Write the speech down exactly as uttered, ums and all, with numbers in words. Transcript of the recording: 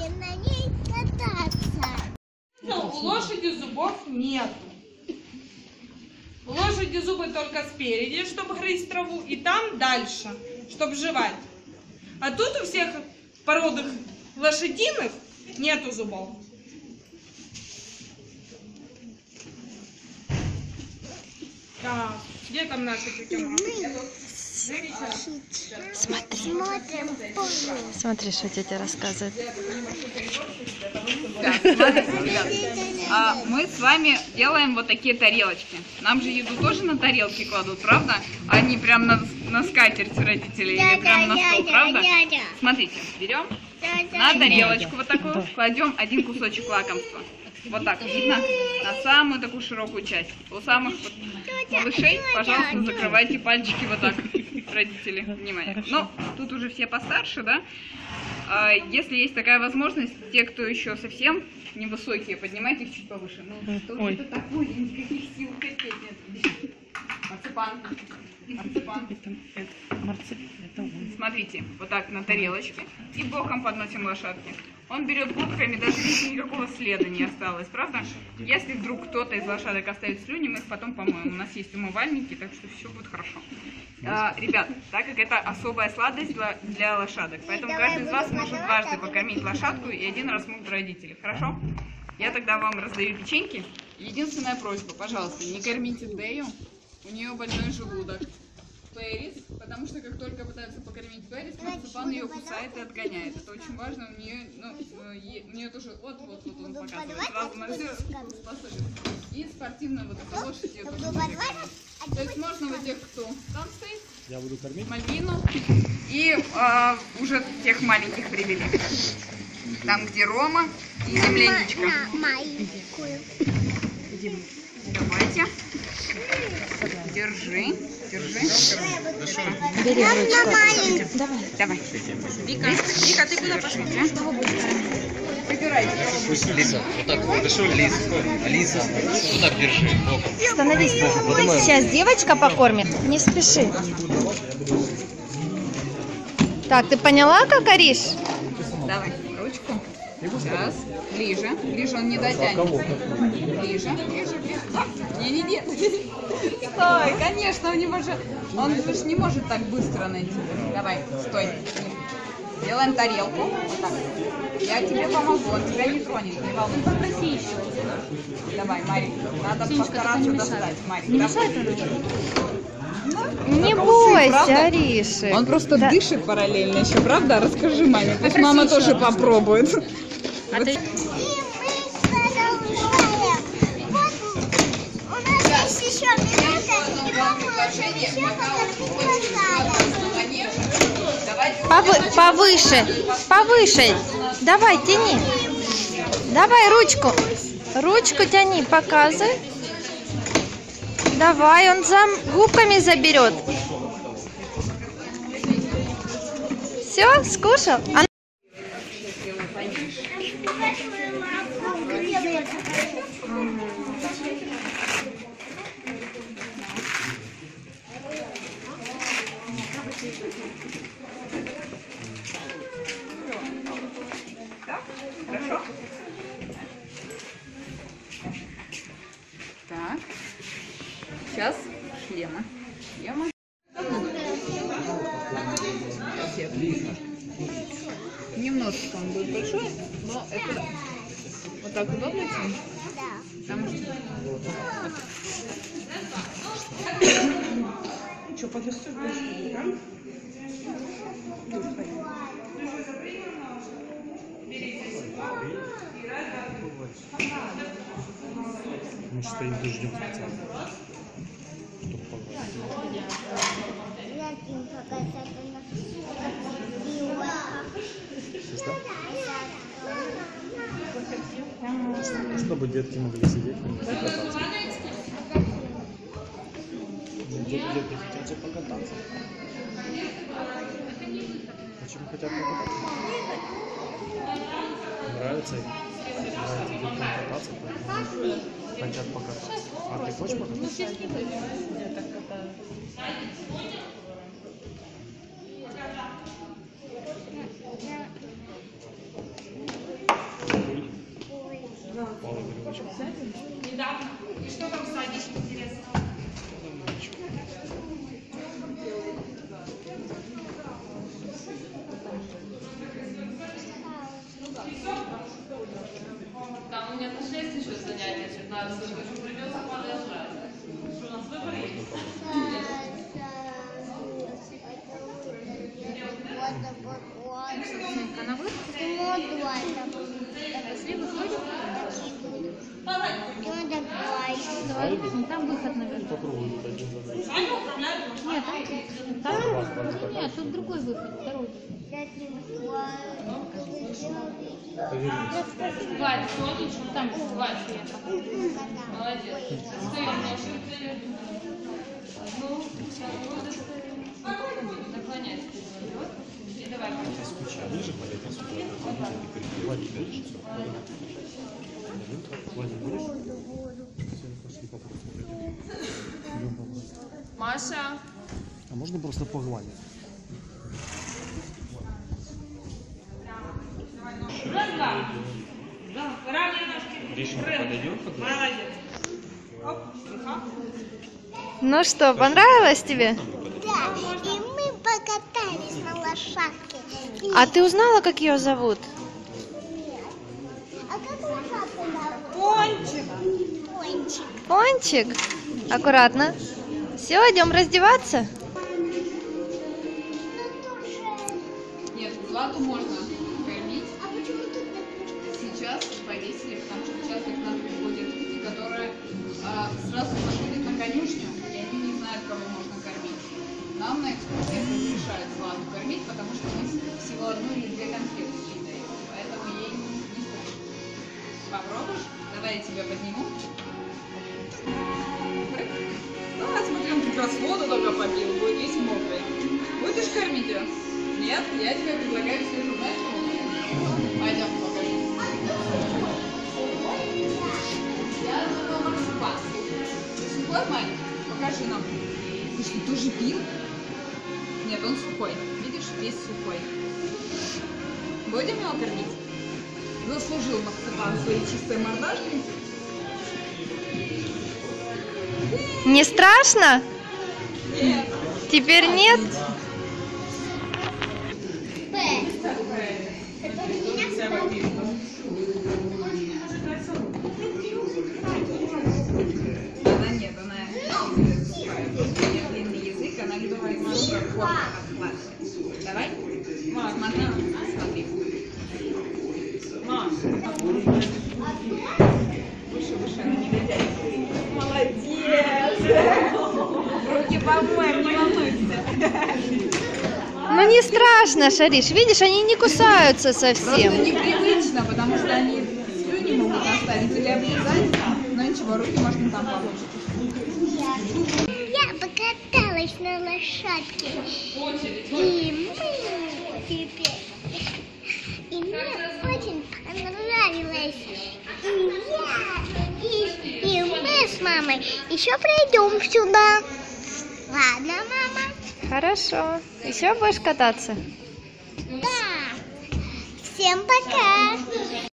будем на ней кататься. Ну, у лошади зубов нету. У лошади зубы только спереди, чтобы грызть траву, и там дальше, чтобы жевать. А тут у всех породах лошадиных нету зубов. Так, где там наша тетя Маша? Смотри. Смотрим. Смотри, что тетя рассказывает. Да, смотрите, ребят. А, мы с вами делаем вот такие тарелочки. Нам же еду тоже на тарелки кладут, правда? А не прям на, на скатерть родителей или прям на стол, правда? Смотрите, берем на тарелочку вот такую, кладем один кусочек лакомства. Вот так, видно? На самую такую широкую часть. У самых вот малышей, пожалуйста, закрывайте пальчики вот так, родители. Внимание. Ну, тут уже все постарше, да? А если есть такая возможность, те, кто еще совсем невысокие, поднимайте их чуть повыше. Ну, что же это такое? Никаких сил терпеть нет. Марципан. Марципан. Смотрите, вот так на тарелочке. И боком подносим лошадки. Он берет губками, даже никакого следа не осталось, правда? Если вдруг кто-то из лошадок оставит слюни, мы их потом помоем. У нас есть умывальники, так что все будет хорошо. А, ребят, так как это особая сладость для, для лошадок, поэтому каждый из вас может дважды покормить лошадку и один раз могут родители. Хорошо? Я тогда вам раздаю печеньки. Единственная просьба, пожалуйста, не кормите Дэю. У нее больной желудок. Пэрис, потому что как только пытаются покормить Пэрис, марципан ее кусает и отгоняет. Это очень важно. У нее, ну, у нее тоже вот вот вот он показывает. Сразу на все способен. И спортивная вот эта лошадь ее тоже будет кормить. То есть можно вот тех, кто там стоит, я буду кормить Мальвину, и а, уже тех маленьких привели. Там, где Рома и земляничка. Давайте. Держи, держи. Бери ручку. Давай. Давай. Вика, Вика, ты куда пошла? Выбирай. Лиза, вот так вот. Хорошо, Лиза. Лиза, вот так держи. Становись. Сейчас девочка покормит. Не спеши. Так, ты поняла, как оришь? Давай, ручку. Сейчас. Ближе. Ближе он не дотянет. Ближе, ближе, ближе. Не, не, нет. Стой, конечно, у него же... Он же не может так быстро найти. Давай, стой. Делаем тарелку. Вот так. Я тебе помогу, он тебя не тронет, не волнуйся. Попроси еще. Давай, Марик, надо Синечка, постараться достать. Марик, не мешает она? Не бойся, Ариши. Он просто да. дышит параллельно еще, правда? Расскажи маме, пусть мама тоже раз. попробует. А вот. Ты... Повы повыше, повыше. Давай, тяни. Давай ручку. Ручку тяни, показывай. Давай, он за губками заберет. Все, скушал? А... Хорошо? Так. Сейчас шлема. Шлема. Немножечко он будет большой, но это вот так удобно. Да. Потому что... Что, подрастет больше, да? Мы стоим, ждем специально. Чтобы детки могли сидеть и покататься. Детки хотят же покататься. Почему хотят покататься? Нравится им? Нравится деткам кататься, поэтому хотят покататься. А ты хочешь покататься? Недавно. И что там садишь, интересно? Там у меня на шесть еще занятия, пятнадцать, придется подождать. Что, у нас выбор есть? На выход? Пошли, выходим. Ну, там выход, наверное. По кругу идут один за другим. Сами управляют машиной. Нет, там, там, нет, тут другой выход, второй. Повернись. Вадь, смотришь, что там Вадь приехал. Молодец. Стоим ножки. Одну, вторую, достаем. Наклоняйся. И давай. Скуча ближе подойти сюда. Владик, видишь? Владик, будешь? Все, пошли попробуем. Идем попробуем. Маша. А можно просто погладить? Раз, два. Равнее ножки. Гришенька, Рыб. подойдем? Молодец. Оп, тихо. Ну что, понравилось тебе? Да, и мы покатались на лошадке. И- А ты узнала, как ее зовут? А как лошадку зовут? Пончик. Пончик. Пончик. Аккуратно. Все, идем раздеваться. Нет, Злату можно кормить. А почему тут написано? Сейчас повесили, потому что сейчас их нам приходят люди, которые а, сразу заходят на конюшню, и они не знают, кого можно кормить. Нам на экскурсиях разрешают Злату кормить, потому что мы всего одну или две конфеты считаем. Поэтому ей не страшно. Попробуешь? Давай я тебя подниму. Прыг. Давай, смотри, он как раз воду только попил, будет весь мокрый. Будешь кормить ее? Нет, я тебе предлагаю свежую мать. Пойдем, покажи. Я думала, марципан. Сухой, Мань? Покажи нам. Ты что, тоже пил? Нет, он сухой. Видишь, весь сухой. Будем его кормить? Заслужил марципан своей чистой мордашкой. Не страшно? Нет. Теперь нет? Она нет, она у нее длинный язык, она любит немножко корм отхватывать. Давай? Смотри, смотри. Выше, выше, она не дотянет. Молодец! Руки помоем, не волнуйся. Ну не страшно, Шариш. Видишь, они не кусаются Просто совсем. непривычно, потому что они слюни могут оставить или облизать. Но ничего, руки можно там помочь. Я покаталась на лошадке. И мы теперь. И мне очень понравилось. И я, и, и мы с мамой еще придем сюда. Ладно, мама? Хорошо. Еще будешь кататься? Да. Всем пока.